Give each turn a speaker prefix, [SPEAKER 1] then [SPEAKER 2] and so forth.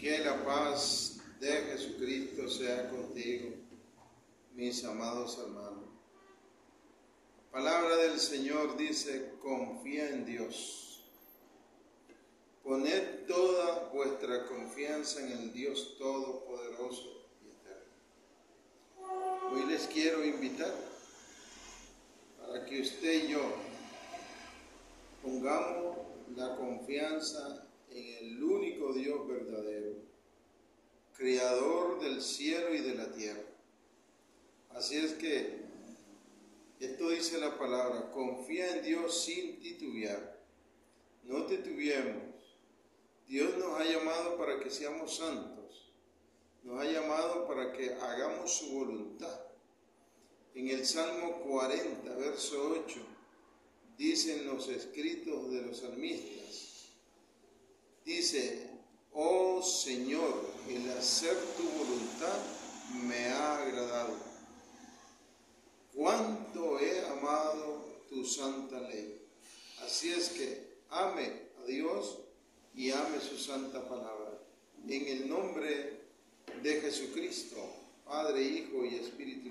[SPEAKER 1] Que la paz de Jesucristo sea contigo, mis amados hermanos. La palabra del Señor dice: confía en Dios. Poned toda vuestra confianza en el Dios Todopoderoso y Eterno. Hoy les quiero invitar para que usted y yo pongamos la confianza en el único Dios verdadero, Creador del cielo y de la tierra. Así es que esto dice la palabra: confía en Dios sin titubear. No titubeemos. Dios nos ha llamado para que seamos santos. Nos ha llamado para que hagamos su voluntad. En el Salmo 40, verso 8, dicen los escritos de los salmistas, dice: oh Señor, el hacer tu voluntad me ha agradado. Cuánto he amado tu santa ley. Así es que ame a Dios y ame su santa palabra. En el nombre de Jesucristo, Padre, Hijo y Espíritu